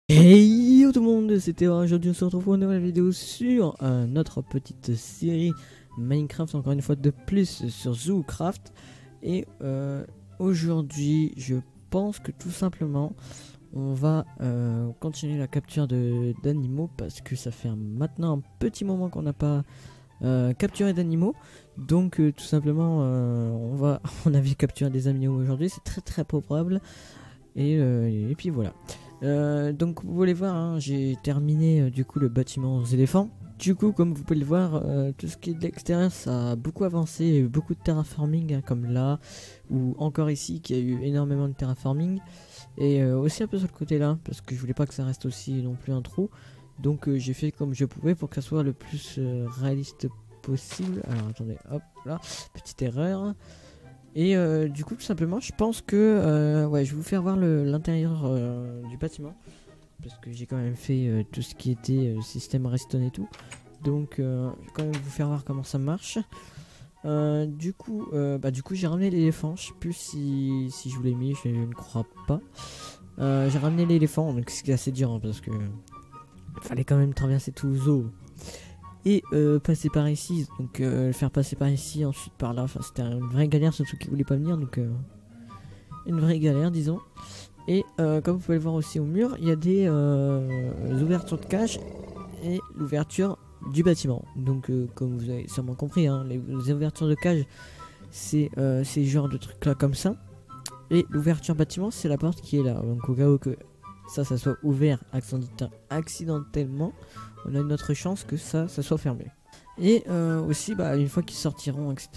Hey yo tout le monde, c'était aujourd'hui on se retrouve pour une nouvelle vidéo sur notre petite série Minecraft, encore une fois de plus sur ZooCraft. Et aujourd'hui je pense que tout simplement on va continuer la capture d'animaux, parce que ça fait maintenant un petit moment qu'on n'a pas capturé d'animaux. Donc tout simplement on avait capturé des animaux aujourd'hui, c'est très probable. Et puis voilà. Donc vous voulez voir, hein, j'ai terminé du coup le bâtiment aux éléphants. Du coup, comme vous pouvez le voir, tout ce qui est de l'extérieur ça a beaucoup avancé. Il y a eu beaucoup de terraforming, hein, comme là, ou encore ici qui a eu énormément de terraforming. Et aussi un peu sur le côté là, parce que je voulais pas que ça reste aussi non plus un trou. Donc j'ai fait comme je pouvais pour que ça soit le plus réaliste possible. Alors attendez, hop là, petite erreur. Et du coup tout simplement je pense que ouais, je vais vous faire voir l'intérieur du bâtiment, parce que j'ai quand même fait tout ce qui était système redstone et tout. Donc je vais quand même vous faire voir comment ça marche. Du coup j'ai ramené l'éléphant. Je sais plus si je vous l'ai mis, je ne crois pas. J'ai ramené l'éléphant, donc c'est assez dur, hein, parce que il fallait quand même traverser tout le zoo et passer par ici, donc le faire passer par ici, ensuite par là. Enfin c'était une vraie galère, surtout qu'il voulait pas venir, donc une vraie galère disons. Et comme vous pouvez le voir aussi au mur, il y a des ouvertures de cage et l'ouverture du bâtiment. Donc comme vous avez sûrement compris, hein, les ouvertures de cage c'est ces genres de trucs là comme ça, et l'ouverture bâtiment c'est la porte qui est là. Donc au cas où que ça soit ouvert accidentellement, on a une autre chance que ça soit fermé. Et aussi une fois qu'ils sortiront, etc.,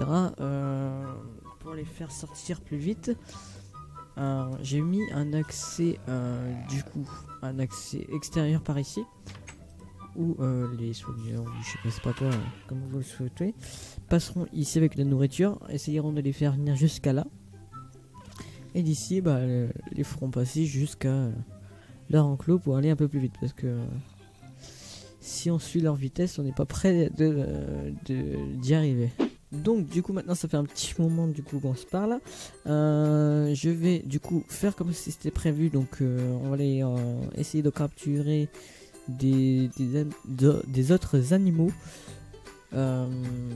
pour les faire sortir plus vite, j'ai mis un accès un accès extérieur par ici, où les soigneurs, je sais pas quoi, comme vous le souhaitez, passeront ici avec la nourriture, essayeront de les faire venir jusqu'à là, et d'ici les feront passer jusqu'à leur enclos pour aller un peu plus vite, parce que si on suit leur vitesse, on n'est pas prêt d'y arriver. Donc du coup maintenant ça fait un petit moment du coup qu'on se parle. Je vais du coup faire comme si c'était prévu. Donc on va aller essayer de capturer des autres animaux, parce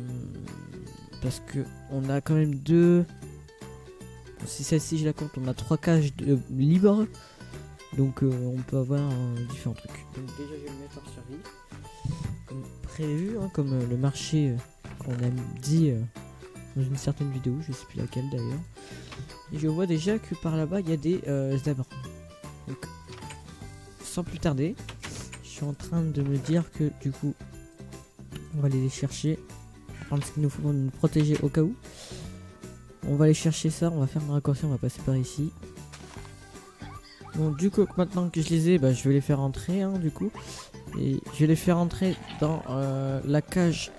que on a quand même deux. Si celle-ci je la compte, on a 3 cages libres. Donc on peut avoir différents trucs. Donc déjà je vais le mettre en survie comme prévu, hein, comme le marché qu'on a dit dans une certaine vidéo, je sais plus laquelle d'ailleurs. Et je vois déjà que par là-bas il y a des zèbres. Donc sans plus tarder, je suis en train de me dire que du coup on va aller les chercher. Prendre ce qu'il nous faut pour nous protéger au cas où. On va aller chercher ça, on va faire un raccourci, on va passer par ici. Bon, du coup maintenant que je les ai, je vais les faire entrer, hein, du coup. Et je vais les faire entrer dans la cage.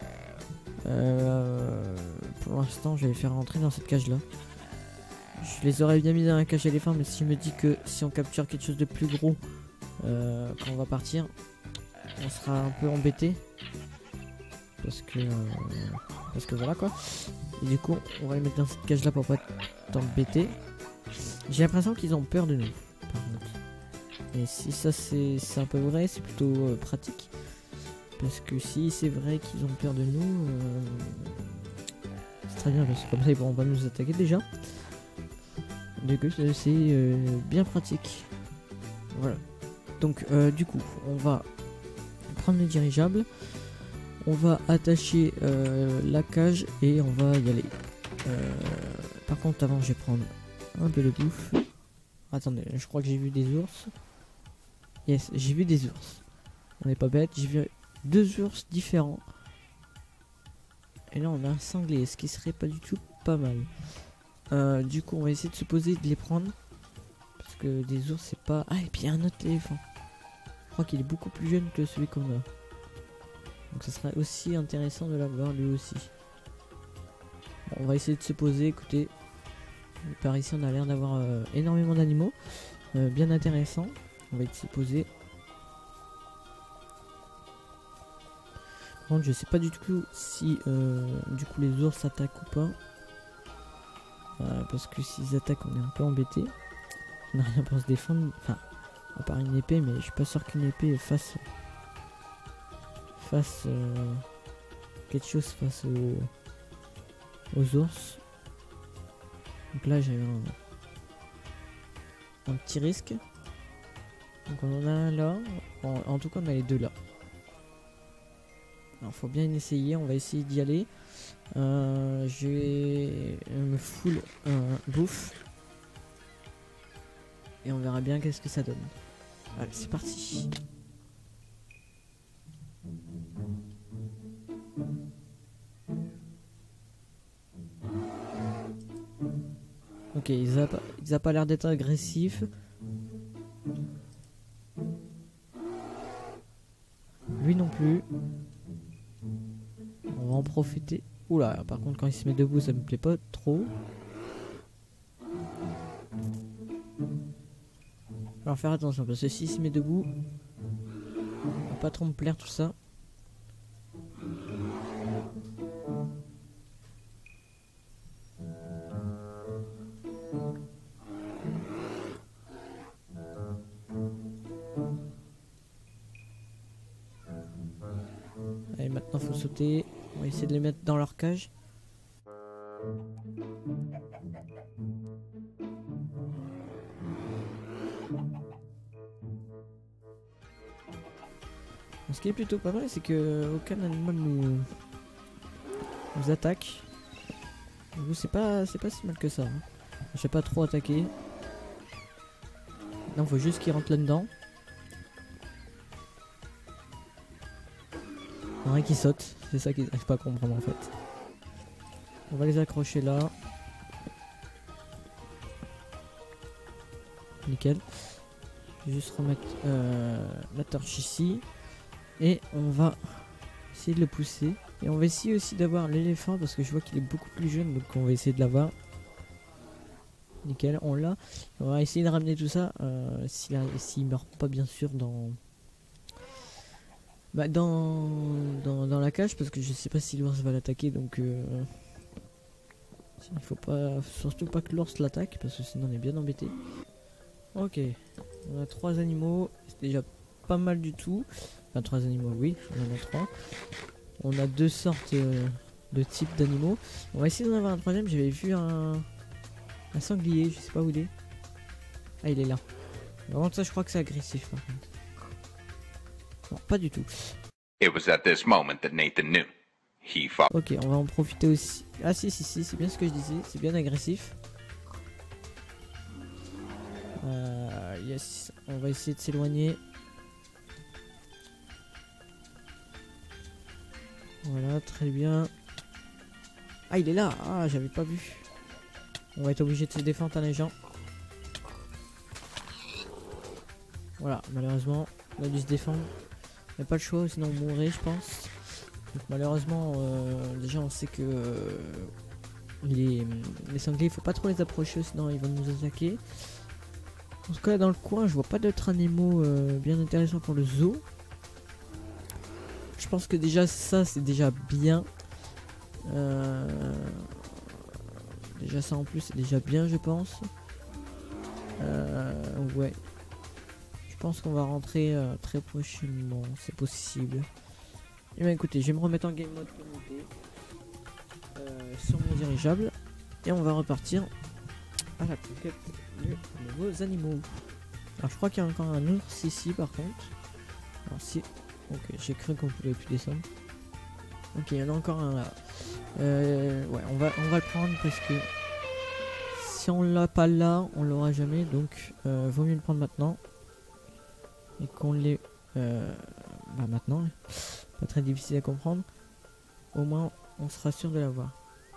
Pour l'instant je vais les faire entrer dans cette cage là. Je les aurais bien mis dans la cage éléphant, mais si je me dis que si on capture quelque chose de plus gros quand on va partir, on sera un peu embêté, parce que voilà quoi. Et du coup on va les mettre dans cette cage là pour pas être embêté. J'ai l'impression qu'ils ont peur de nous par contre. Et si ça c'est un peu vrai, c'est plutôt pratique, parce que si c'est vrai qu'ils ont peur de nous, c'est très bien, parce que comme ça ils pourront pas nous attaquer déjà. Du coup c'est bien pratique. Voilà. Donc du coup on va prendre le dirigeable, on va attacher la cage et on va y aller. Par contre avant je vais prendre un peu de bouffe. Attendez, je crois que j'ai vu des ours. Yes, j'ai vu des ours. On n'est pas bête, j'ai vu 2 ours différents. Et là on a un sanglier, ce qui serait pas du tout pas mal. Du coup on va essayer de se poser et de les prendre, parce que des ours c'est pas... Ah, et puis il y a un autre éléphant. Je crois qu'il est beaucoup plus jeune que celui qu'on a. Donc ça serait aussi intéressant de l'avoir lui aussi. Bon, on va essayer de se poser, écoutez. Par ici on a l'air d'avoir énormément d'animaux, bien intéressant. On va essayer de se poser. Par contre je sais pas du tout si du coup les ours attaquent ou pas, parce que s'ils attaquent on est un peu embêté. On n'a rien pour se défendre. Enfin À part une épée, mais je suis pas sûr qu'une épée fasse quelque chose face aux ours. Donc là j'ai un petit risque. Donc on en a un là. En tout cas on a les deux là. Alors faut bien essayer, on va essayer d'y aller. Je vais me full bouffe. Et on verra bien qu'est-ce que ça donne. Allez, c'est parti. Ok, ils a pas l'air d'être agressifs. Lui non plus. On va en profiter. Oula, par contre quand il se met debout ça me plaît pas trop. Alors faire attention parce que s'il se met debout, va pas trop me plaire tout ça. Allez, maintenant faut sauter. On va essayer de les mettre dans leur cage. Ce qui est plutôt pas mal, c'est que aucun animal nous attaque. Du coup, c'est pas si mal que ça. Hein. Je vais pas trop attaquer. Non, faut juste qu'ils rentrent là-dedans. Il y en a qui sautent, c'est ça qu'ils n'arrivent pas à comprendre en fait. On va les accrocher là. Nickel. Je vais juste remettre la torche ici. Et on va essayer de le pousser. Et on va essayer aussi d'avoir l'éléphant parce que je vois qu'il est beaucoup plus jeune. Donc on va essayer de l'avoir. Nickel, on l'a. On va essayer de ramener tout ça. S'il meurt pas bien sûr dans la cage. Parce que je sais pas si l'ours va l'attaquer. Donc il faut pas, surtout pas que l'ours l'attaque. Parce que sinon on est bien embêté. Ok, on a 3 animaux. C'est déjà pas mal du tout. Enfin 3 animaux, oui, on en a 3. On a 2 sortes de types d'animaux. On va essayer d'en avoir un troisième. J'avais vu un sanglier, je sais pas où il est. Ah, il est là. Par contre, ça, je crois que c'est agressif par contre. Non, pas du tout. It was at this moment that Nathan knew. Ok, on va en profiter aussi. Ah si, c'est bien ce que je disais. C'est bien agressif. Yes, on va essayer de s'éloigner. Voilà, très bien. Ah, il est là. Ah, j'avais pas vu. On va être obligé de se défendre à les gens. Voilà, malheureusement, on a dû se défendre. On n'a pas le choix, sinon on mourrait, je pense. Donc, malheureusement, déjà on sait que les sangliers, il faut pas trop les approcher, sinon ils vont nous attaquer. En tout cas, dans le coin, je vois pas d'autres animaux bien intéressants pour le zoo. Je pense que déjà ça, c'est déjà bien. Déjà ça en plus, c'est déjà bien, je pense. Ouais. Je pense qu'on va rentrer très prochainement, c'est possible. Et bien écoutez, je vais me remettre en game mode communauté sur mon dirigeable. Et on va repartir à la conquête de nouveaux animaux. Alors je crois qu'il y a encore un ours ici par contre. Alors si... Ok, j'ai cru qu'on pouvait plus descendre. Ok, il y en a encore un là. Ouais, on va le prendre parce que si on l'a pas là, on l'aura jamais. Donc, vaut mieux le prendre maintenant. Et qu'on l'ait maintenant. Pas très difficile à comprendre. Au moins, on sera sûr de l'avoir.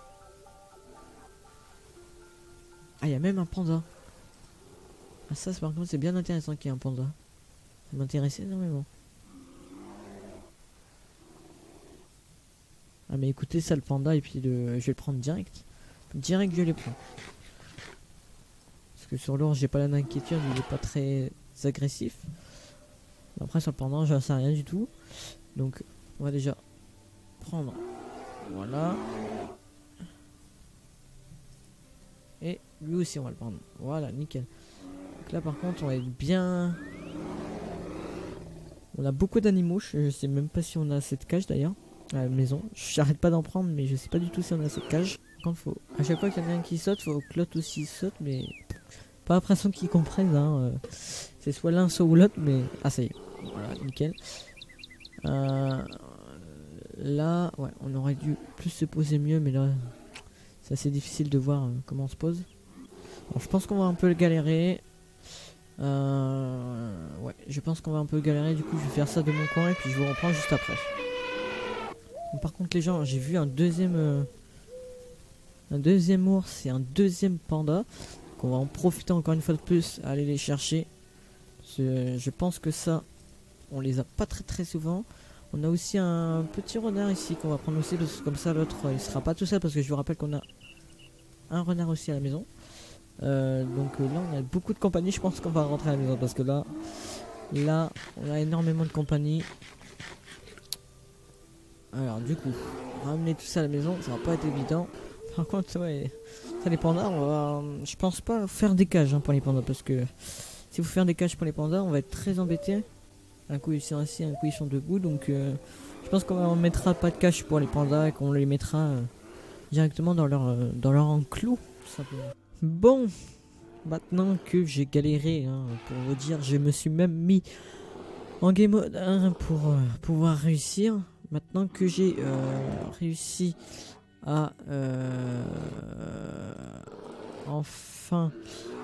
Ah, il y a même un panda. Ah, ça, par contre, c'est bien intéressant qu'il y ait un panda. Ça m'intéressait énormément. Ah mais écoutez ça le panda et puis je vais le prendre direct. Direct je les prends. Parce que sur l'ours j'ai pas la inquiétude, il est pas très agressif. Après sur le panda j'en sais rien du tout. Donc on va déjà prendre. Voilà. Et lui aussi on va le prendre. Voilà nickel. Donc là par contre on va être bien On a beaucoup d'animaux, je sais même pas si on a assez de cages d'ailleurs à la maison. J'arrête pas d'en prendre, mais je sais pas du tout si on a assez de cages. Quand faut, à chaque fois qu'il y en a un qui saute, faut que l'autre aussi saute, mais pas l'impression qu'ils comprennent. Hein. C'est soit l'un, soit l'autre, mais ah ça y est, voilà, nickel. Là, ouais, on aurait dû plus se poser mieux, mais là, c'est assez difficile de voir comment on se pose. Alors, je pense qu'on va un peu le galérer. Ouais, je pense qu'on va un peu galérer. Du coup, je vais faire ça de mon coin et puis je vous reprends juste après. Donc, par contre, les gens, j'ai vu un deuxième ours et un deuxième panda. Donc, on va en profiter encore une fois de plus, à aller les chercher. Je pense que ça, on les a pas très souvent. On a aussi un petit renard ici qu'on va prendre aussi, parce que comme ça l'autre il sera pas tout seul, parce que je vous rappelle qu'on a un renard aussi à la maison. Donc là on a beaucoup de compagnie, je pense qu'on va rentrer à la maison, parce que là on a énormément de compagnie. Alors du coup, ramener tout ça à la maison, ça va pas être évident. Par contre, ouais, ça les pandas, on va, je pense pas faire des cages pour les pandas, parce que si vous faites des cages pour les pandas, on va être très embêté. Un coup ils sont assis, un coup ils sont debout, donc je pense qu'on mettra pas de cache pour les pandas et qu'on les mettra directement dans leur enclos, tout simplement. Bon, maintenant que j'ai galéré, pour vous dire, je me suis même mis en game mode 1 pour pouvoir réussir. Maintenant que j'ai réussi à enfin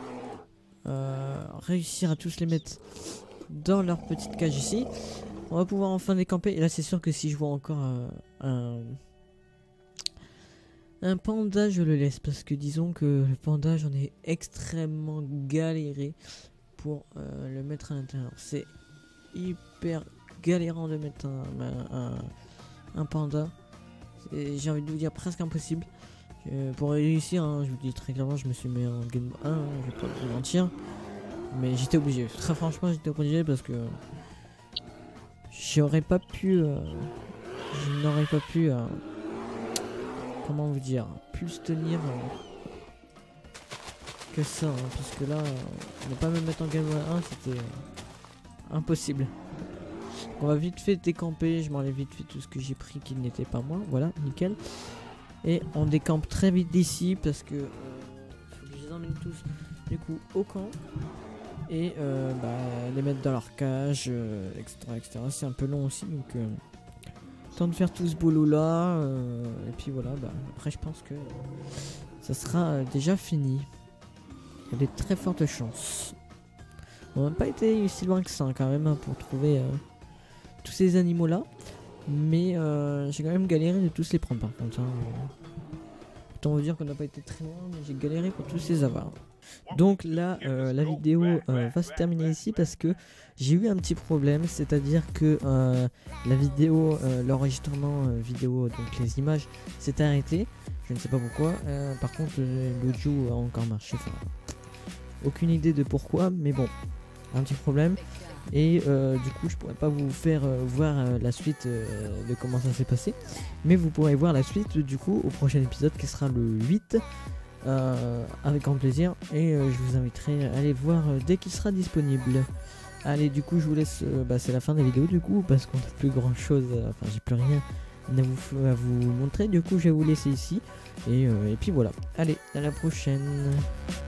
réussir à tous les mettre dans leur petite cage ici, on va pouvoir enfin décamper. Et là c'est sûr que si je vois encore un panda, je le laisse, parce que disons que le panda, j'en ai extrêmement galéré pour le mettre à l'intérieur. C'est hyper galérant de mettre un panda, j'ai envie de vous dire presque impossible. Pour réussir, je vous dis très clairement, je me suis mis en game 1, je vais pas vous mentir. Mais j'étais obligé, très franchement j'étais obligé, parce que j'aurais pas pu, je n'aurais pas pu, comment vous dire, plus tenir que ça, parce que là, ne pas me mettre en game 1, c'était impossible. On va vite fait décamper, je m'enlève vite fait tout ce que j'ai pris qui n'était pas moi, voilà, nickel. Et on décampe très vite d'ici, parce que faut que je les emmène tous du coup au camp. Et les mettre dans leur cage, etc. C'est un peu long aussi, donc temps de faire tout ce boulot là, et puis voilà, après je pense que ça sera déjà fini. Il y a des très fortes chances. On n'a pas été aussi loin que ça quand même, pour trouver tous ces animaux là, mais j'ai quand même galéré de tous les prendre par contre. Autant vous dire qu'on n'a pas été très loin, mais j'ai galéré pour tous les avoir. Donc là, la vidéo va se terminer ici, parce que j'ai eu un petit problème, c'est-à-dire que la vidéo, l'enregistrement vidéo, donc les images, s'est arrêté. Je ne sais pas pourquoi. Par contre, l'audio a encore marché. Enfin, aucune idée de pourquoi, mais bon, un petit problème. Et du coup, je pourrais pas vous faire voir la suite de comment ça s'est passé, mais vous pourrez voir la suite du coup au prochain épisode, qui sera le 8. Avec grand plaisir, et je vous inviterai à aller le voir dès qu'il sera disponible. Allez, du coup je vous laisse, c'est la fin de la vidéo du coup, parce qu'on n'a plus grand chose, enfin j'ai plus rien à vous montrer, du coup je vais vous laisser ici, et puis voilà, allez, à la prochaine.